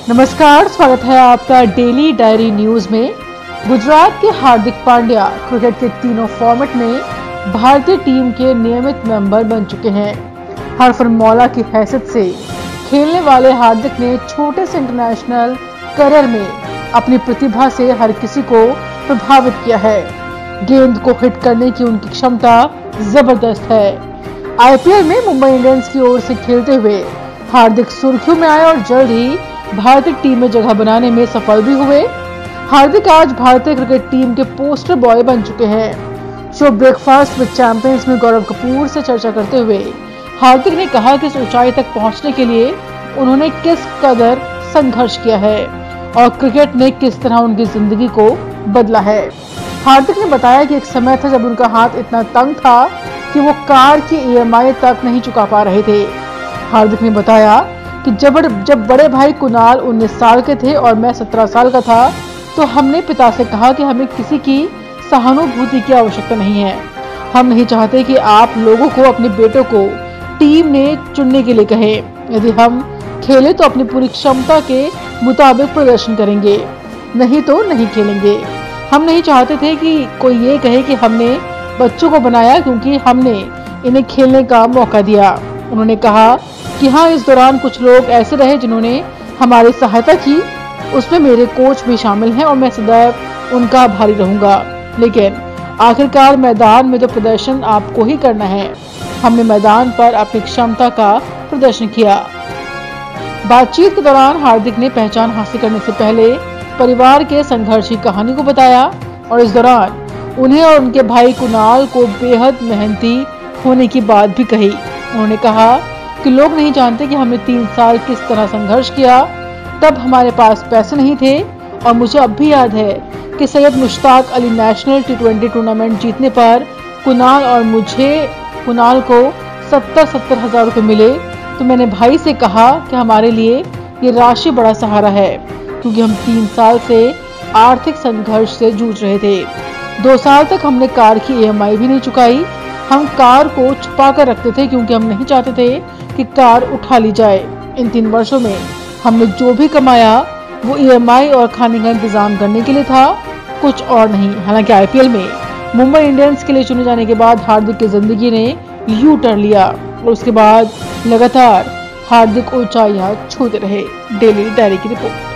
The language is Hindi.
नमस्कार, स्वागत है आपका डेली डायरी न्यूज में। गुजरात के हार्दिक पांड्या क्रिकेट के तीनों फॉर्मेट में भारतीय टीम के नियमित मेंबर बन चुके हैं। हरफनमौला की हैसियत से खेलने वाले हार्दिक ने छोटे से इंटरनेशनल करियर में अपनी प्रतिभा से हर किसी को प्रभावित किया है। गेंद को हिट करने की उनकी क्षमता जबरदस्त है। आईपीएल में मुंबई इंडियंस की ओर से खेलते हुए हार्दिक सुर्खियों में आए और जल्द ही भारतीय टीम में जगह बनाने में सफल भी हुए। हार्दिक आज भारतीय क्रिकेट टीम के पोस्टर बॉय बन चुके हैं। शो ब्रेकफास्ट विद चैंपियंस में गौरव कपूर से चर्चा करते हुए हार्दिक ने कहा कि इस ऊंचाई तक पहुंचने के लिए उन्होंने किस कदर संघर्ष किया है और क्रिकेट ने किस तरह उनकी जिंदगी को बदला है। हार्दिक ने बताया कि एक समय था जब उनका हाथ इतना तंग था कि वो कार की EMI तक नहीं चुका पा रहे थे। हार्दिक ने बताया कि जब बड़े भाई कुणाल 19 साल के थे और मैं 17 साल का था तो हमने पिता से कहा कि हमें किसी की सहानुभूति की आवश्यकता नहीं है। हम नहीं चाहते कि आप लोगों को अपने बेटों को टीम ने चुनने के लिए कहें। यदि हम खेले तो अपनी पूरी क्षमता के मुताबिक प्रदर्शन करेंगे, नहीं तो नहीं खेलेंगे। हम नहीं चाहते थे कि कोई ये कहे कि हमने बच्चों को बनाया क्योंकि हमने इन्हें खेलने का मौका दिया। उन्होंने कहा कि हाँ, इस दौरान कुछ लोग ऐसे रहे जिन्होंने हमारी सहायता की, उसमें मेरे कोच भी शामिल हैं और मैं सदैव उनका आभारी रहूंगा। लेकिन आखिरकार मैदान में तो प्रदर्शन आपको ही करना है। हमने मैदान पर अपनी क्षमता का प्रदर्शन किया। बातचीत के दौरान हार्दिक ने पहचान हासिल करने से पहले परिवार के संघर्ष की कहानी को बताया और इस दौरान उन्हें और उनके भाई कुणाल को बेहद मेहनती होने की बात भी कही। उन्होंने कहा कि लोग नहीं जानते कि हमने 3 साल किस तरह संघर्ष किया। तब हमारे पास पैसे नहीं थे और मुझे अब भी याद है कि Syed Mushtaq Ali national T20 tournament जीतने पर कुणाल को 70 हजार रुपए मिले तो मैंने भाई से कहा कि हमारे लिए ये राशि बड़ा सहारा है क्योंकि हम 3 साल से आर्थिक संघर्ष से जूझ रहे थे। 2 साल तक हमने कार की EMI भी नहीं चुकाई। हम कार को छुपा कर रखते थे क्योंकि हम नहीं चाहते थे कि कार उठा ली जाए। इन 3 वर्षों में हमने जो भी कमाया वो EMI और खाने का इंतजाम करने के लिए था, कुछ और नहीं। हालांकि आईपीएल में मुंबई इंडियंस के लिए चुने जाने के बाद हार्दिक की जिंदगी ने यू टर्न लिया और उसके बाद लगातार हार्दिक ऊंचाइयां छूते रहे। डेली डायरी की रिपोर्ट।